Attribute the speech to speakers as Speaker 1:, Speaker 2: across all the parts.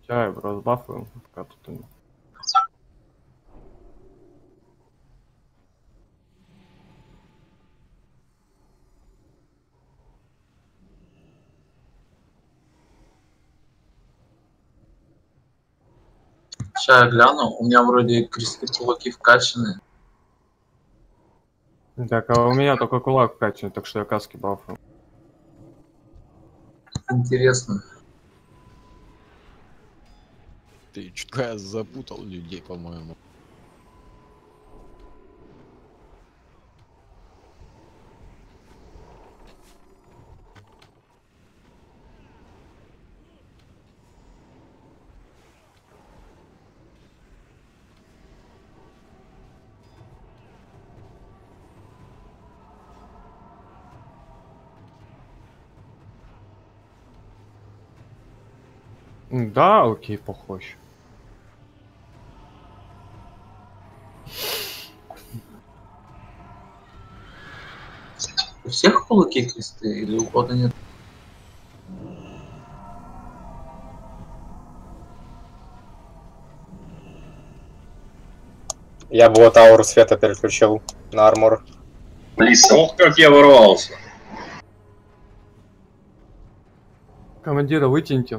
Speaker 1: Чай, разбафаем, пока тут они.
Speaker 2: Сейчас я гляну, у меня вроде кресты кулаки вкачаны.
Speaker 1: Так, а у меня только кулак вкачан, так что я каски бафаю.
Speaker 2: Интересно.
Speaker 3: Ты чутка запутал людей, по-моему.
Speaker 1: Да, окей, похож.
Speaker 2: У всех кулаки кресты или у кого-то нет?
Speaker 4: Я бы вот ауру света переключил на армор.
Speaker 5: Ох, как я ворвался.
Speaker 1: Командира вытяните.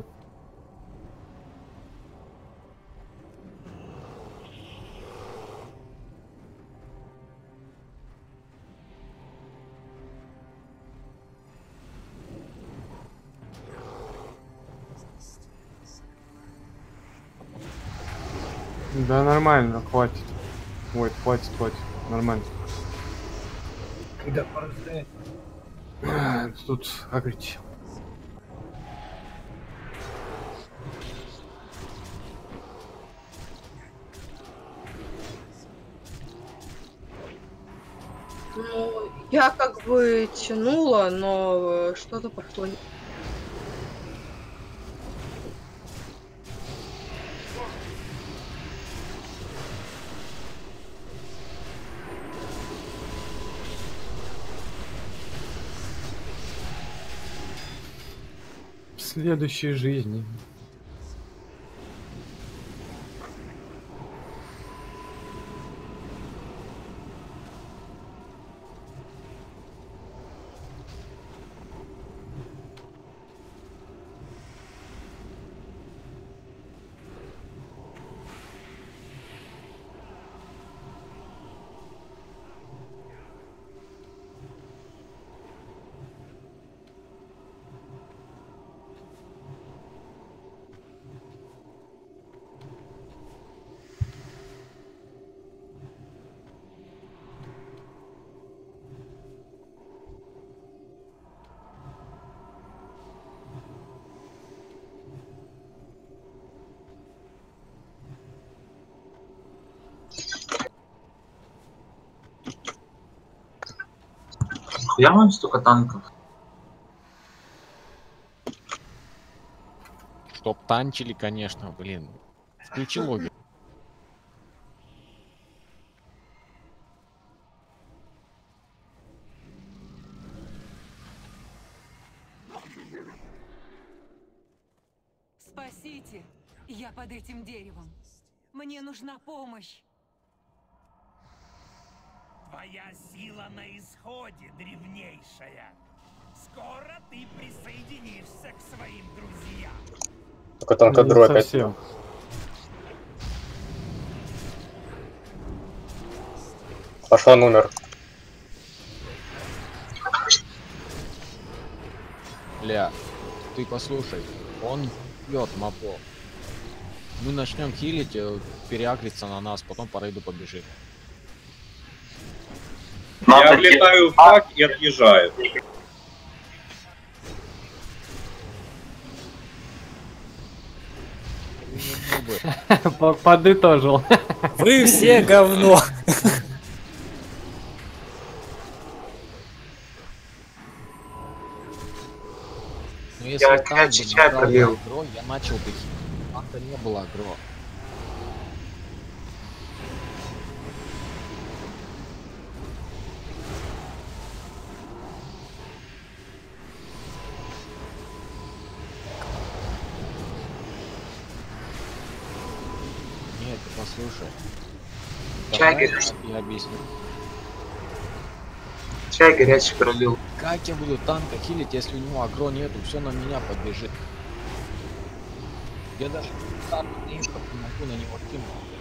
Speaker 1: Да нормально, хватит. Ой, хватит. Нормально. Да, тут агрить.
Speaker 6: Ну, я как бы тянула, но что-то пошло не...
Speaker 1: В следующей жизни.
Speaker 2: Я вам столько танков.
Speaker 3: Чтоб танчили, конечно, блин. Включи логику.
Speaker 7: Спасите! Я под этим деревом. Мне нужна помощь.
Speaker 8: Твоя сила на исходе, древнейшая. Скоро ты присоединишься к своим друзьям.
Speaker 4: Только тонкодру опять.
Speaker 1: Совсем.
Speaker 4: Пошла номер.
Speaker 3: Бля, ты послушай, он бьет мапо. Мы начнем хилить, переагриться на нас, потом по рейду побежит.
Speaker 5: Я влетаю в так и отъезжаю.
Speaker 1: Подытожил.
Speaker 9: Вы все говно.
Speaker 3: Но если
Speaker 2: Я
Speaker 3: там
Speaker 2: опять чай пролил.
Speaker 3: агро, я начал бы хилить. Там-то не было агро. ты послушай.
Speaker 2: Чай
Speaker 3: Давай
Speaker 2: горячий.
Speaker 3: я объясню.
Speaker 2: Чай горячий пролил.
Speaker 3: Как я буду танка хилить, если у него агро нету, все на меня подбежит. Я даже танк не могу на него кинуть.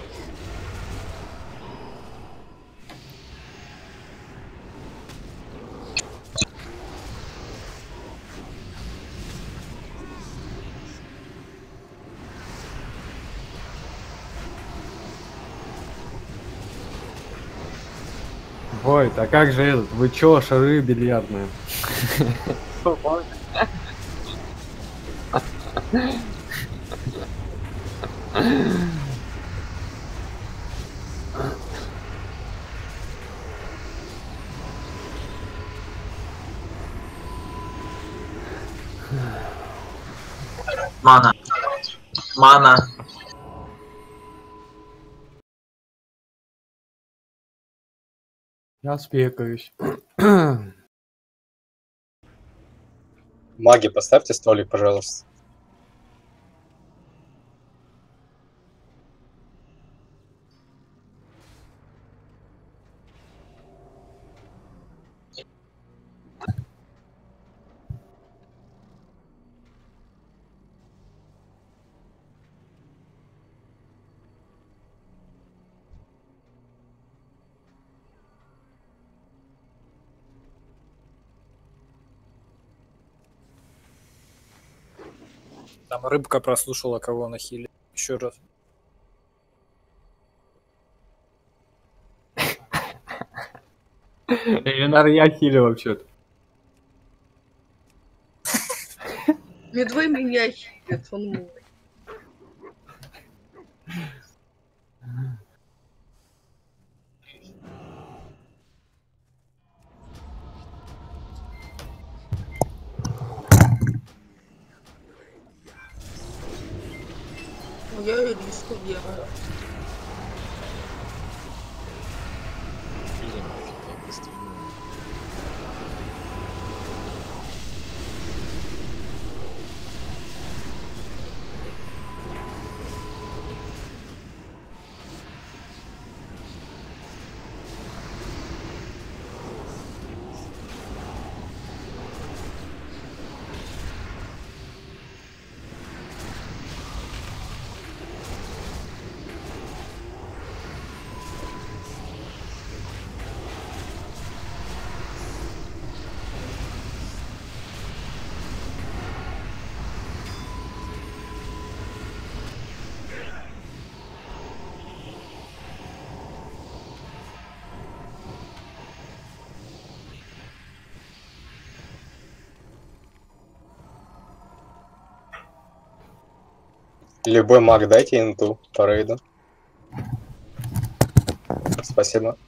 Speaker 1: Войт, а как же этот? Вы чё, шары бильярдные?
Speaker 2: Мана. Мана.
Speaker 1: Я спекаюсь.
Speaker 4: Маги, поставьте столик, пожалуйста.
Speaker 9: Там рыбка прослушала, кого на хиле. Еще раз.
Speaker 1: Эльнар, я хилю вообще-то.
Speaker 6: Медвей меня хилит, он мой. Ну, я и риску делаю.
Speaker 3: Или нафиг, я быстрее.
Speaker 4: Любой маг дайте инту по рейду. Спасибо.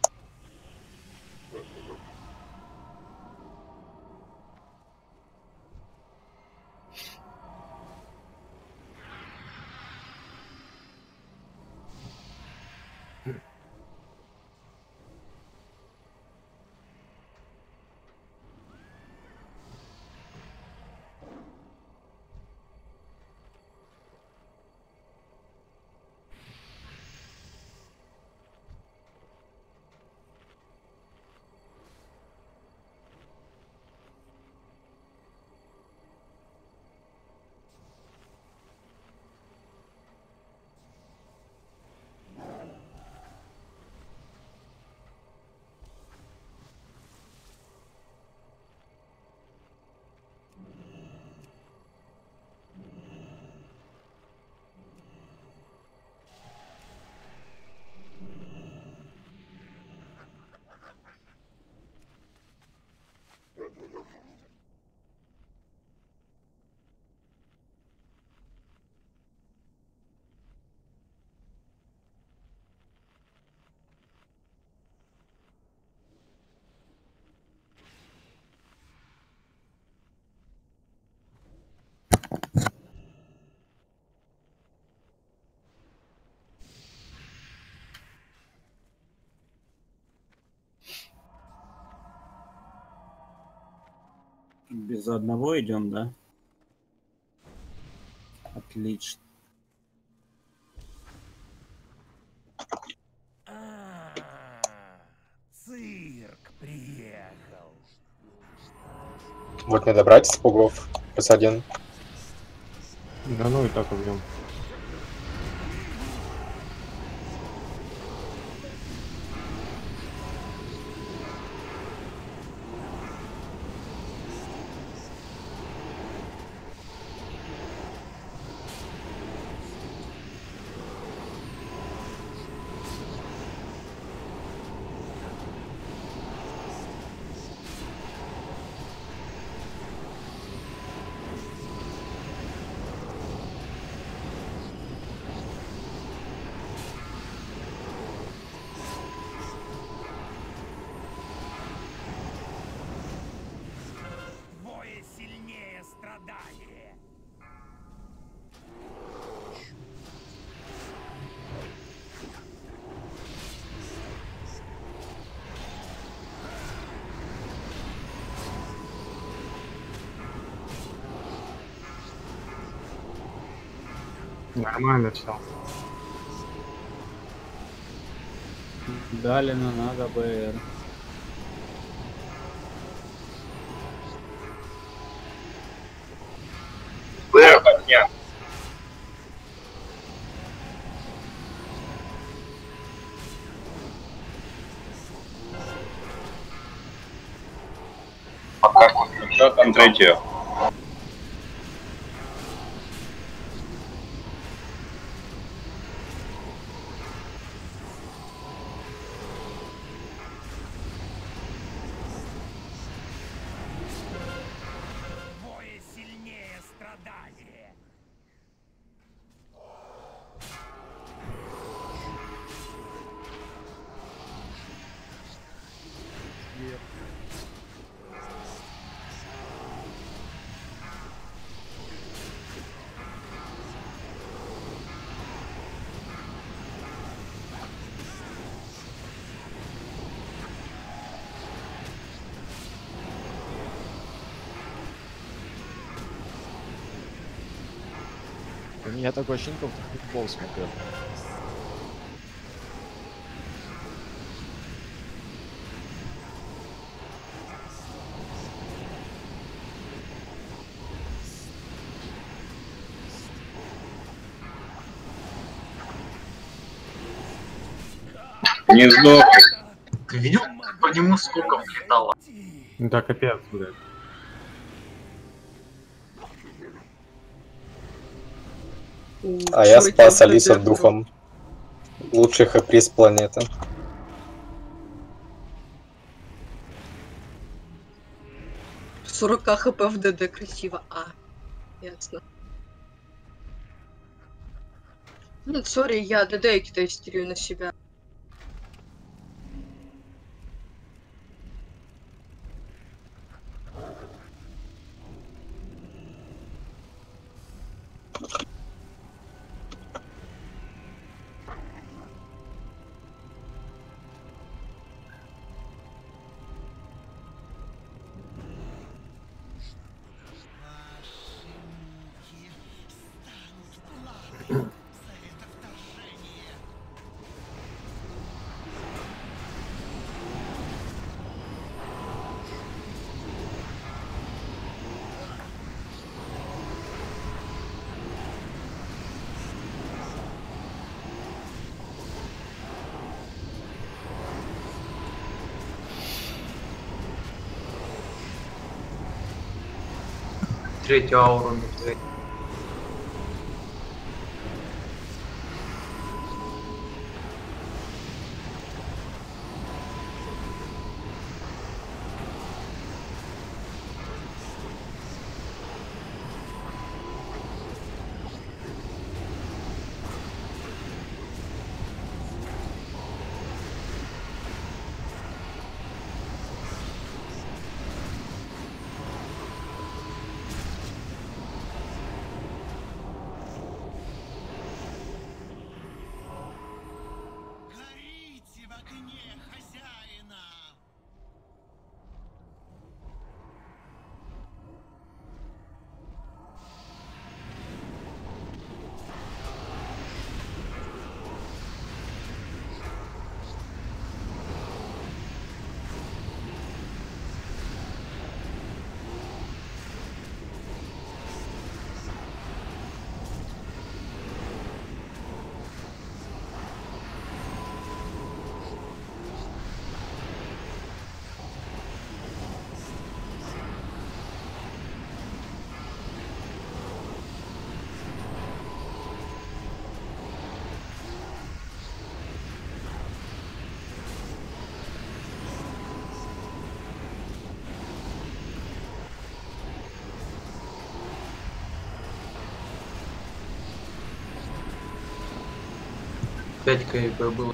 Speaker 10: Без одного идем, да? Отлично.
Speaker 4: Вот не добрать с пугов. +1.
Speaker 1: Да ну и так убьем.
Speaker 8: Двое сильнее страдания.
Speaker 1: Нормально все.
Speaker 10: Далина надо БР.
Speaker 5: Что там третье?
Speaker 8: Двое сильнее страдания.
Speaker 3: У меня такое ощущение, как будто футбол смотрел.
Speaker 5: Не сдох.
Speaker 2: Ты видел, по нему сколько влетало?
Speaker 1: Да капец, блядь.
Speaker 4: А я спас Алису духом. Лучший хэприз планеты.
Speaker 6: — 40 хп в ДД красиво. А, ясно. Ну, сори, я ДД-ки-то истерию на себя.
Speaker 2: Третью ауру медведь. 5 КП было.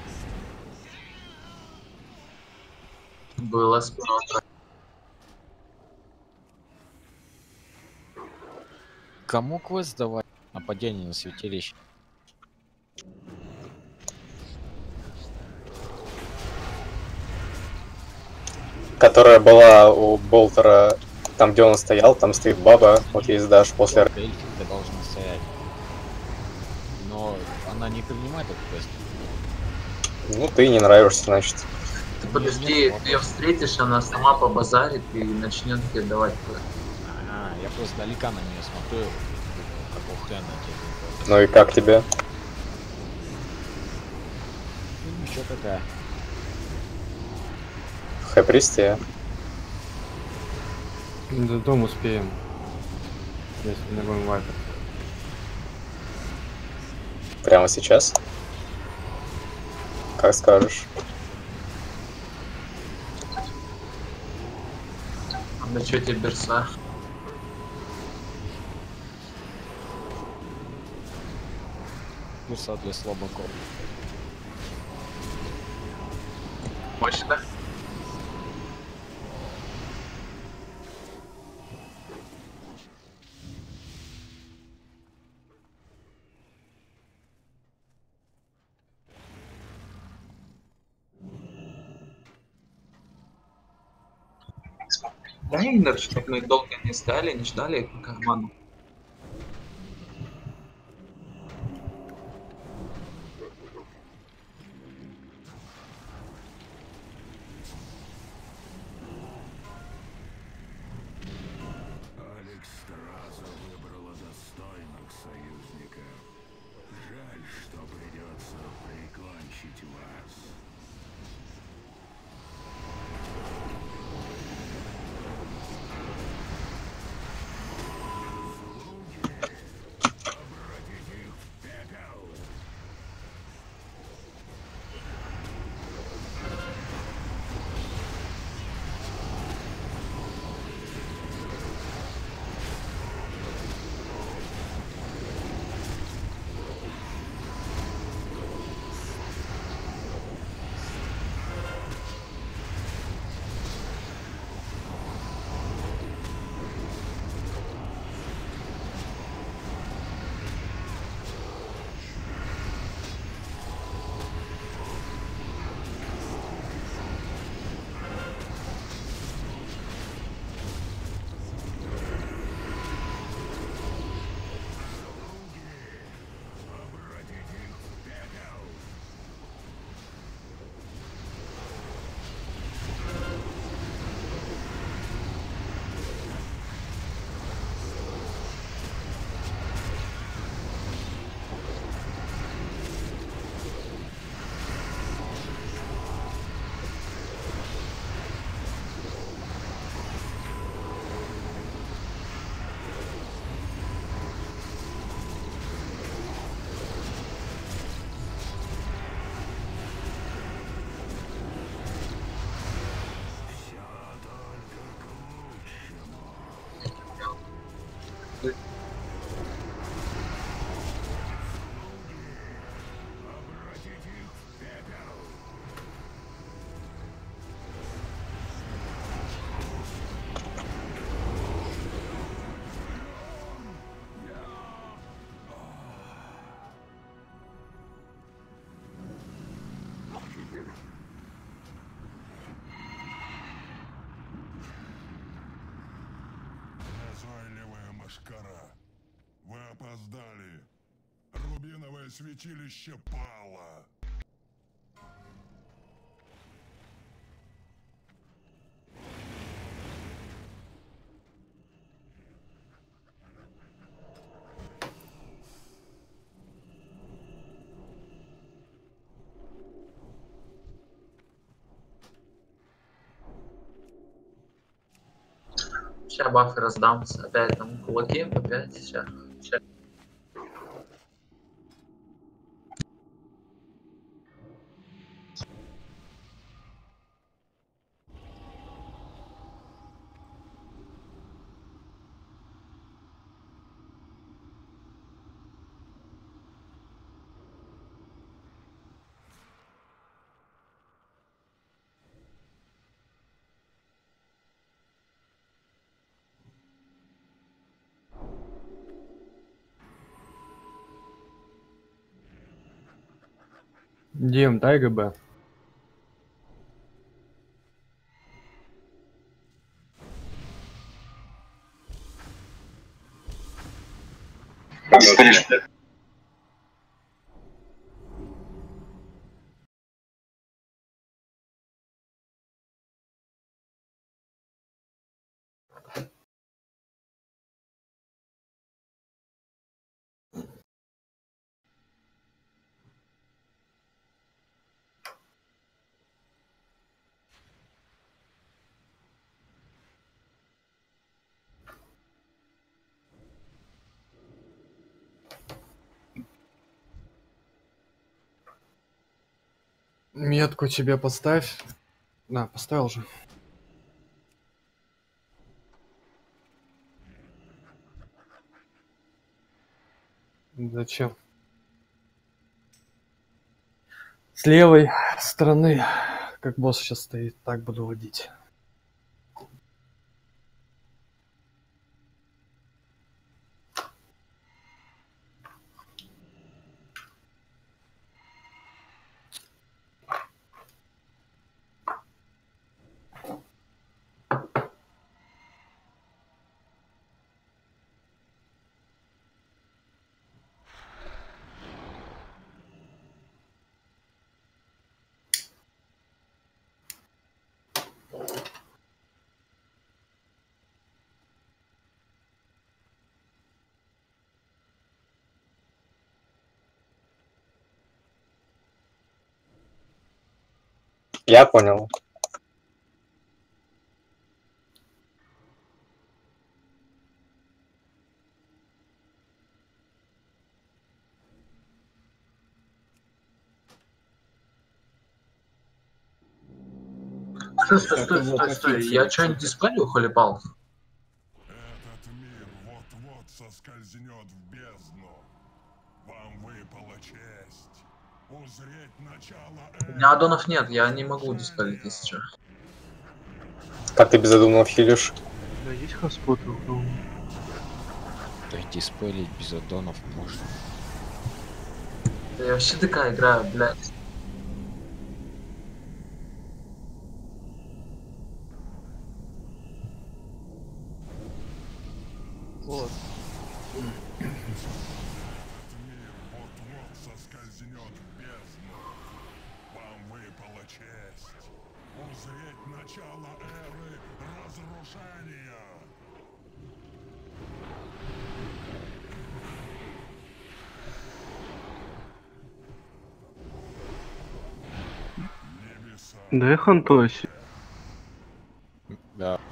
Speaker 2: Было справа.
Speaker 3: Кому квест давать? Нападение на святилище.
Speaker 4: Которая была у Болтера, там где он стоял, там стоит баба, вот есть даш после...
Speaker 3: Эльфинка должна стоять. Но она не принимает этот квест.
Speaker 4: Ну, ты не нравишься, значит.
Speaker 2: Ты подожди, ты ее встретишь, она сама побазарит и начнет тебе давать квест.
Speaker 3: Ага, я просто далека на нее смотрю, какого хрена тебе.
Speaker 4: Ну и как тебе?
Speaker 3: Ну, ничего такая.
Speaker 4: Хэпристия.
Speaker 1: До дома успеем. Если не будем вайпать.
Speaker 4: Прямо сейчас? Как скажешь.
Speaker 2: А на чё тебе берса?
Speaker 3: Курса для слабаков.
Speaker 2: Мощно. Да, Иннер, чтобы мы долго не стали, не ждали команду.
Speaker 8: Алекс сразу выбрала достойных союзников. Жаль, что придется прикончить вас. Назойливая мошкара. Вы опоздали. Рубиновое святилище пало.
Speaker 2: Сейчас бафы раздам. Опять там кулаки, опять сейчас.
Speaker 1: Дим, дай ГБ. Метку тебе поставь. На, поставил же. Зачем? С левой стороны, как босс сейчас стоит, так буду водить.
Speaker 4: Я понял.
Speaker 2: Стой. Я что-нибудь диспелю, холипал?
Speaker 8: Этот мир вот-вот соскользнет в бездну. Вам выпала честь узреть начало
Speaker 2: У меня аддонов нет, я не могу диспелить, если что.
Speaker 4: Как ты без аддонов хилишь?
Speaker 1: Да есть хоспоты у кого?
Speaker 3: Да диспелить без аддонов можно.
Speaker 2: Я вообще такая играю, блядь.
Speaker 1: Вот.
Speaker 8: вот-вот соскользнет в бездну. Вам выпала честь узреть начало эры разрушения. Небеса.
Speaker 1: Да хантоси.
Speaker 3: Да.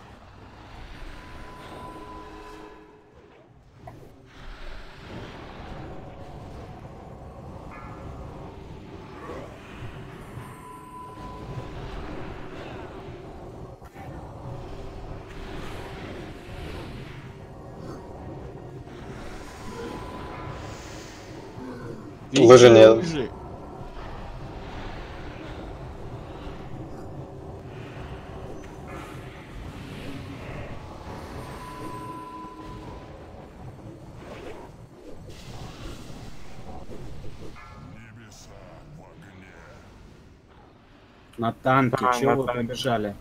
Speaker 4: Лыжи нет.
Speaker 3: Лыжи.
Speaker 8: Небеса в огне.
Speaker 10: На танке,
Speaker 1: Да,
Speaker 10: чего
Speaker 1: на
Speaker 10: вы
Speaker 1: танке.
Speaker 10: побежали?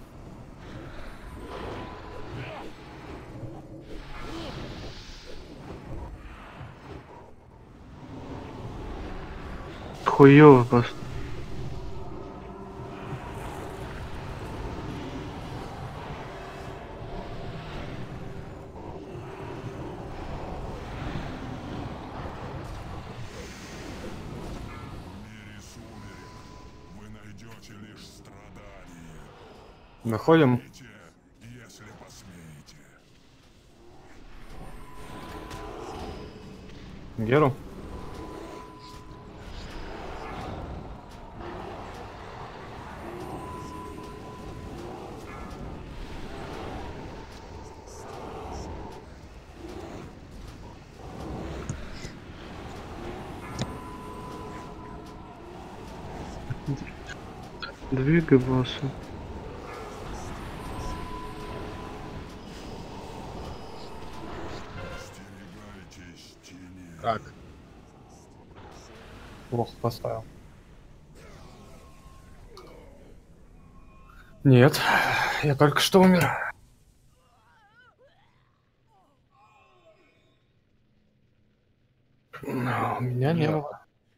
Speaker 1: Хуёво просто.
Speaker 8: В мире сумерек вы найдете лишь страдания.
Speaker 1: Находим.
Speaker 8: Идите, если посмеете.
Speaker 1: Геру. Двигай босса.
Speaker 8: Остерегайтесь тени.
Speaker 3: Как?
Speaker 1: Плохо поставил. Нет, я только что умер. Но у меня не было.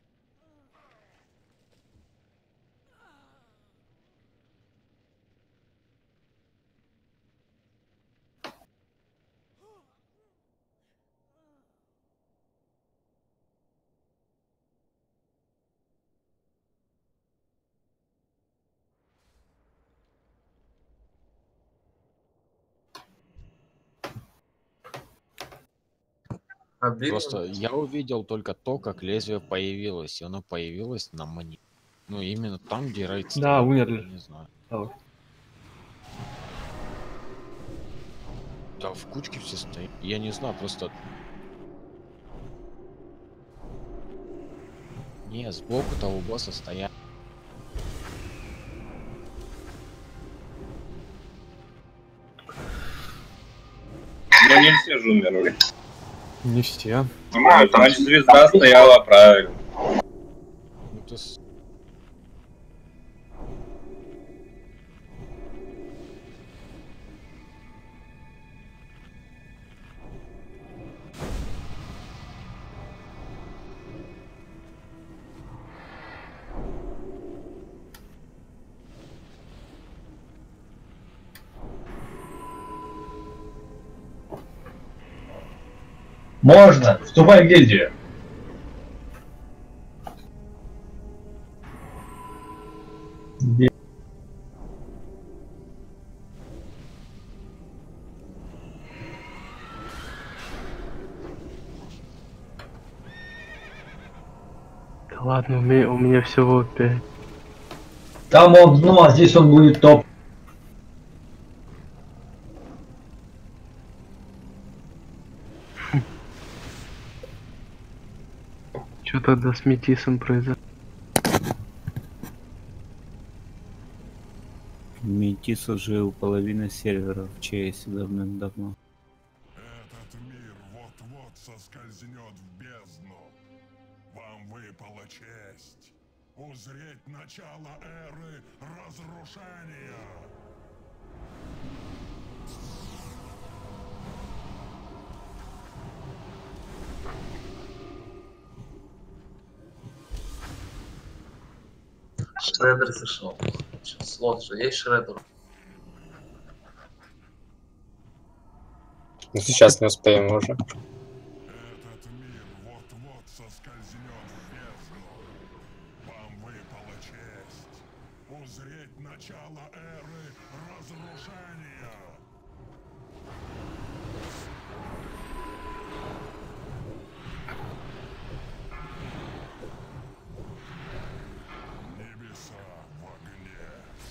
Speaker 2: Обидно.
Speaker 3: Просто я увидел только то, как лезвие появилось, и оно появилось на мне. Ну, именно там, где Рейд
Speaker 1: Да,
Speaker 3: стоял.
Speaker 1: умерли.
Speaker 3: Не знаю.
Speaker 1: Давай.
Speaker 3: Да, в кучке все стоят. Я не знаю, просто... Не, сбоку того босса стоят.
Speaker 5: Ну не все же умерли.
Speaker 1: Не все.
Speaker 5: Значит, звезда стояла правильно.
Speaker 3: Ну, то есть...
Speaker 11: Можно! Вступай в гильдию!
Speaker 1: Да ладно, у меня всего 5.
Speaker 11: Там он дно, а здесь он будет топ.
Speaker 1: Что тогда с Метисом произошло?
Speaker 10: Метис уже у половины серверов в ЧС давным-давно.
Speaker 8: Этот мир вот-вот соскользнет в бездну. Вам выпала честь узреть начало эры разрушения.
Speaker 2: Шредер зашел. Слот же есть Шредер.
Speaker 4: Ну, сейчас не успеем уже.
Speaker 8: Этот мир вот-вот соскользнет в бездну. Вам выпала честь узреть начало эры разрушения. Небеса в огне.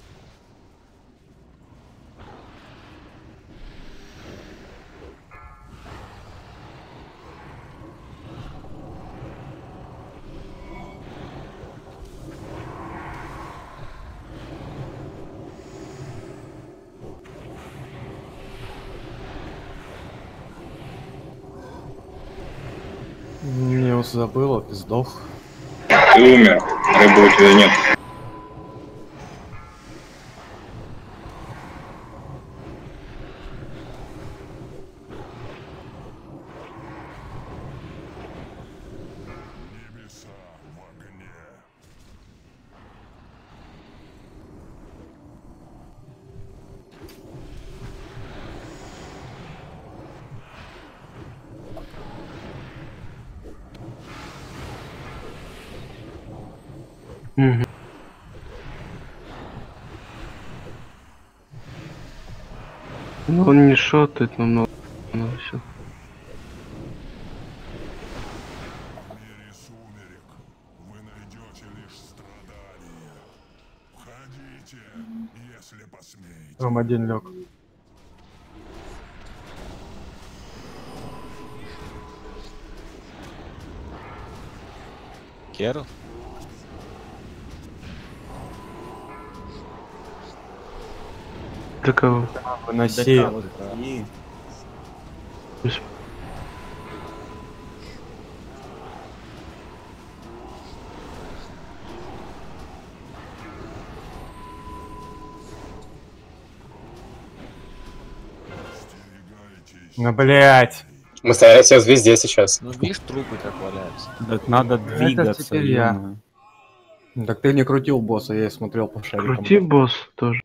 Speaker 1: Я его забыл, ты сдох.
Speaker 5: Ты умер. Рыбы у тебя нет.
Speaker 8: Небеса в огне.
Speaker 1: Угу. Ну он не шотает, но много все.
Speaker 8: В мире сумерек вы найдете лишь страдания. Входите, если посмеете.
Speaker 1: Там один лег.
Speaker 3: Керл?
Speaker 1: Так выноси.
Speaker 10: И
Speaker 1: Ну, блядь.
Speaker 4: Мы стоим все везде сейчас.
Speaker 3: Ну видишь, трупы как валяются.
Speaker 10: Так надо двигаться.
Speaker 1: теперь я.
Speaker 10: ё-моё.
Speaker 1: Так ты не крутил босса, я и смотрел по шарикам.
Speaker 12: Крути босс тоже.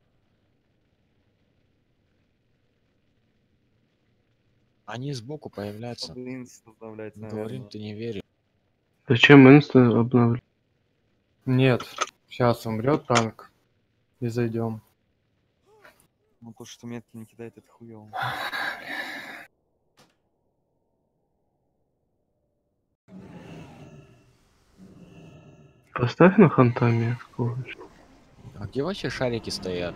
Speaker 3: Они сбоку появляются. Говорим, ты не веришь.
Speaker 12: Зачем инста обновлять?
Speaker 1: Нет, сейчас умрет танк и зайдем.
Speaker 13: Ну то, что метки не кидает, это хуёво.
Speaker 12: Поставь на хантами.
Speaker 3: А где вообще шарики стоят?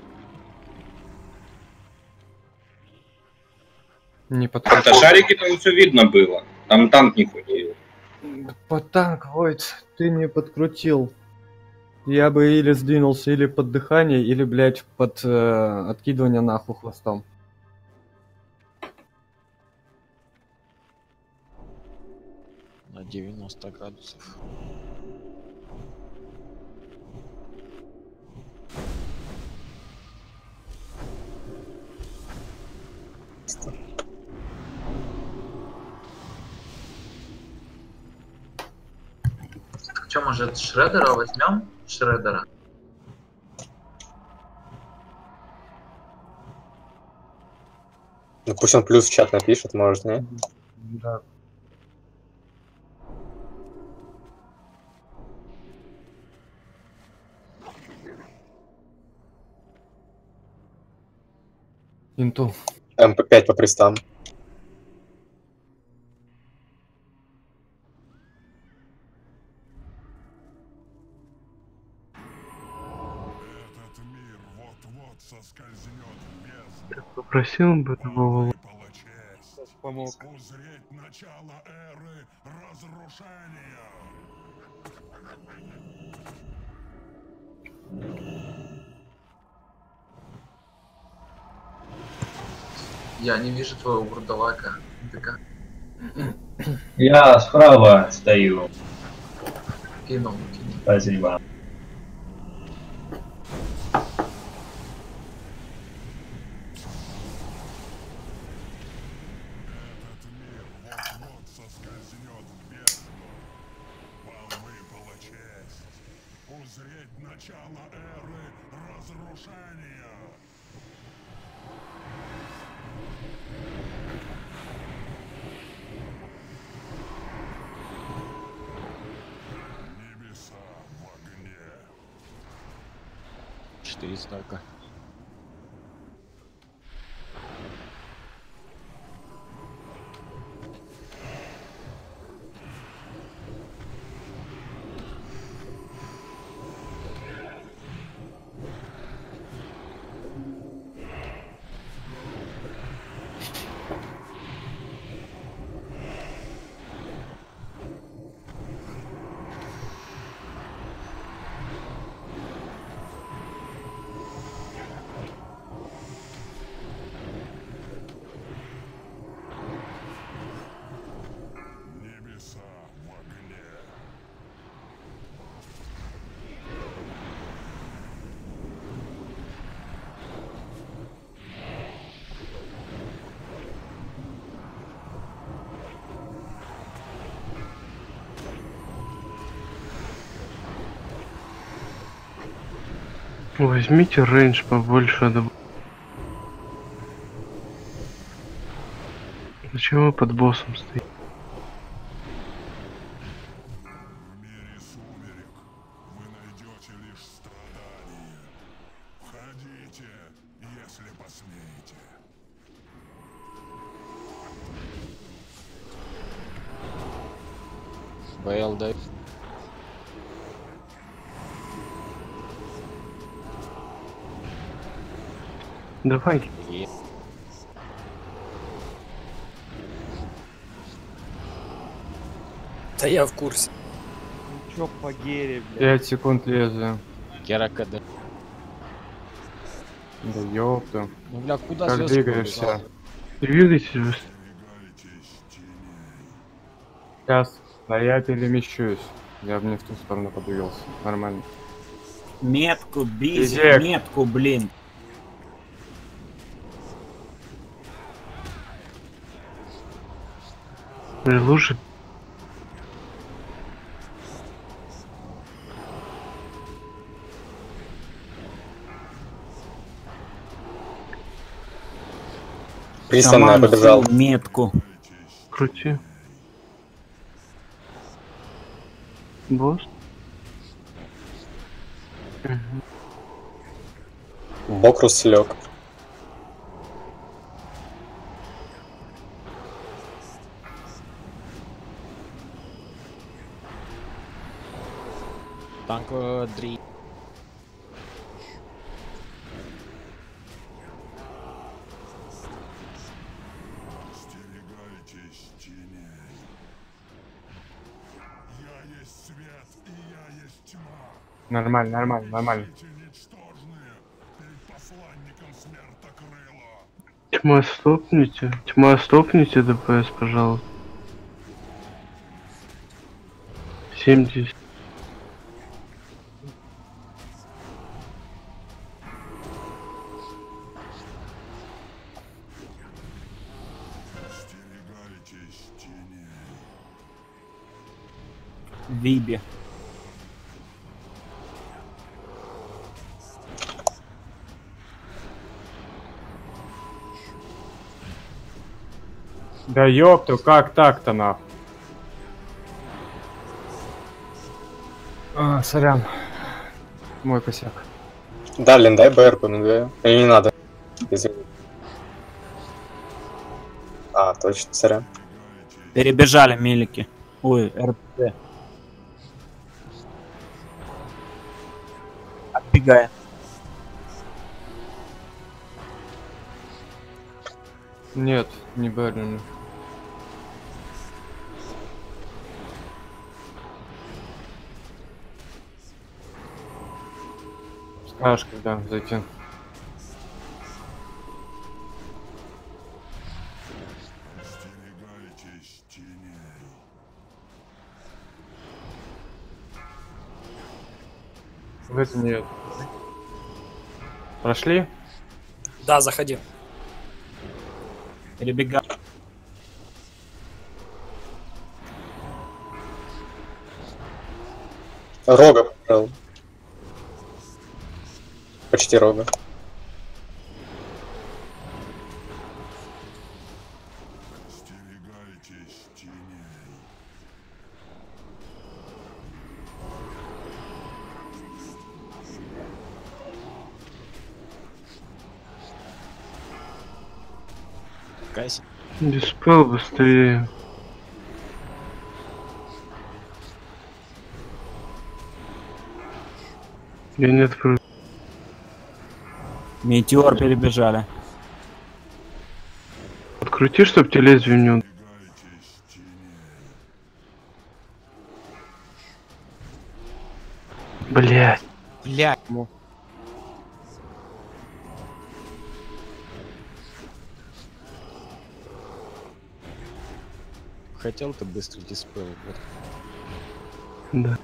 Speaker 1: Не под
Speaker 5: Это шарики там все видно было. Там танк не ходил.
Speaker 1: Под танк, Войт, ты не подкрутил. Я бы или сдвинулся или под дыхание, или, блядь, под откидывание нахуй хвостом.
Speaker 3: На 90 градусов.
Speaker 2: Что, может, Шреддера возьмем? Шреддера.
Speaker 4: Ну пусть он плюс в чат напишет, может, не?
Speaker 1: Да. Инту.
Speaker 4: МП5 по пристам.
Speaker 8: Этот мир вот-вот соскользнет в бездну.
Speaker 12: Попросил бы его.
Speaker 13: Помог.
Speaker 8: Узреть начало эры разрушения.
Speaker 2: Я не вижу твоего вурдалака. ДК.
Speaker 11: Я справа стою.
Speaker 2: Кинул.
Speaker 11: Спасибо.
Speaker 8: Этот мир вот-вот соскользнет в бездну. Вам выпала честь узреть начало эры разрушения. Небеса в огне.
Speaker 3: 4 знака.
Speaker 8: Небеса в огне.
Speaker 12: Возьмите рейндж побольше. Зачем вы под боссом стоите?
Speaker 8: В мире сумерек вы найдете лишь страдания. Входите, если посмеете.
Speaker 3: БЛД.
Speaker 12: Давай.
Speaker 9: Да я в курсе.
Speaker 13: Чё по гере, блядь.
Speaker 1: 5 секунд лезвия.
Speaker 3: Гера КД.
Speaker 1: Да ёпта.
Speaker 3: Ну бля, куда
Speaker 1: Как
Speaker 3: звёздку
Speaker 1: двигаешься?
Speaker 3: побежал?
Speaker 12: Двигайтесь быстрее.
Speaker 1: Сейчас. Да я перемещусь. Я бы не в ту сторону подвигался. Нормально.
Speaker 10: Метку, бить,
Speaker 1: Изек.
Speaker 10: метку, блин.
Speaker 12: Лужи.
Speaker 4: Присланная побежал.
Speaker 10: Метку.
Speaker 12: Крути. Босс.
Speaker 4: Бокрус лег.
Speaker 3: Танк 3.
Speaker 8: Остерегайтесь теней. Я есть свет, и я есть тьма.
Speaker 1: Нормально, нормально, нормально.
Speaker 8: Эти ничтожные перед посланником смертокрыла.
Speaker 12: Тьма, стопните. Тьма, стопните ДПС, пожалуйста. 70.
Speaker 8: Остерегайтесь теней.
Speaker 10: Виби.
Speaker 1: Да ёпту, как так-то нахуй? Сорян. Мой косяк.
Speaker 4: Дарлин, дай БР-ку на 2. Или не надо? Извини. А, точно, сорян.
Speaker 10: Перебежали мелики. Ой, РП. Отбегая.
Speaker 1: Нет, не Берлин. Скажешь, когда зайти.
Speaker 8: Остерегайтесь теней.
Speaker 1: В это нет. Прошли?
Speaker 9: Да, заходи.
Speaker 10: Перебегай.
Speaker 4: Рога побежал. Почти рога.
Speaker 8: Остерегайтесь теней.
Speaker 3: Кайся.
Speaker 12: Диспел быстрее. Я не открою.
Speaker 10: Метеор перебежали.
Speaker 12: Открути, чтоб тебе лезвие не...
Speaker 8: Остерегайтесь теней.
Speaker 12: Блять.
Speaker 3: Блядь. Хотел ты быстро диспел. Вот.
Speaker 12: Да.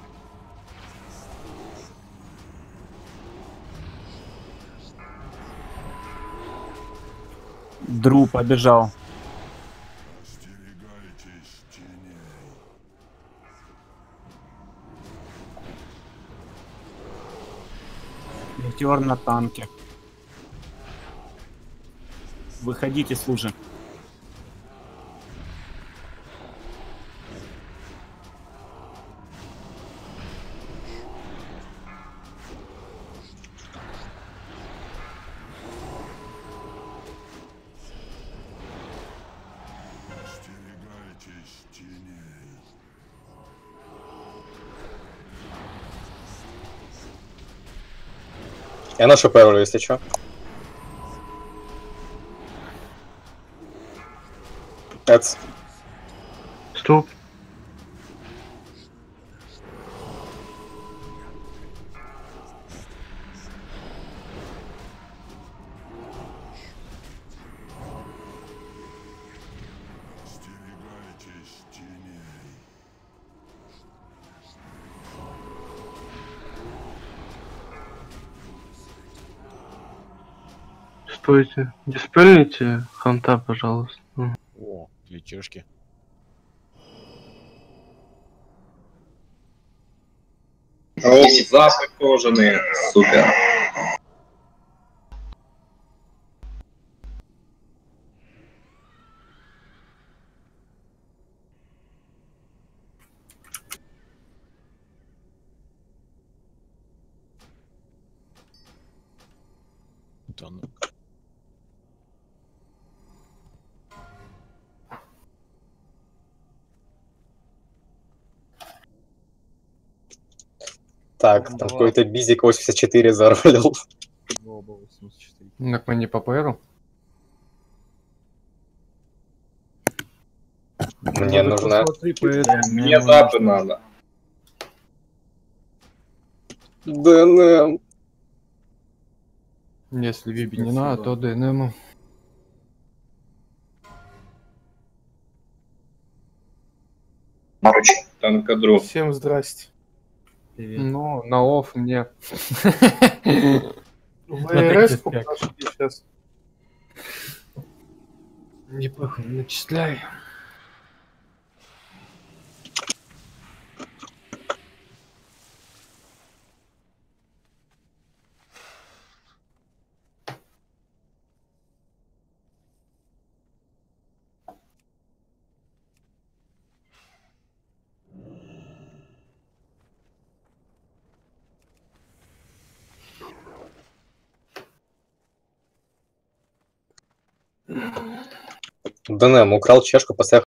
Speaker 10: Дру побежал.
Speaker 8: Остерегайтесь теней.
Speaker 10: Метеор на танке. Выходите с лужи.
Speaker 8: Остерегайтесь теней.
Speaker 4: Я ношу Пэрлу, если чё. Эц.
Speaker 12: Стоп.
Speaker 8: Остерегайтесь теней.
Speaker 12: Стойте. Диспельните ханта, пожалуйста.
Speaker 3: О, летешки.
Speaker 5: О, запах кожаный. Супер.
Speaker 3: Да ну.
Speaker 4: Так, там какой-то Бизик 84 заролил.
Speaker 1: Так мы не по ПРу?
Speaker 4: Мне нужна...
Speaker 5: Мне запы надо.
Speaker 4: ДНМ.
Speaker 1: Если Виби не надо, то ДНМ.
Speaker 5: Танкодров.
Speaker 12: Всем здрасте.
Speaker 1: Ну, на офф мне.
Speaker 12: Вы РС-ку прошли сейчас.
Speaker 1: Не похуй, начисляй.
Speaker 4: ДНМ украл чешку, поставил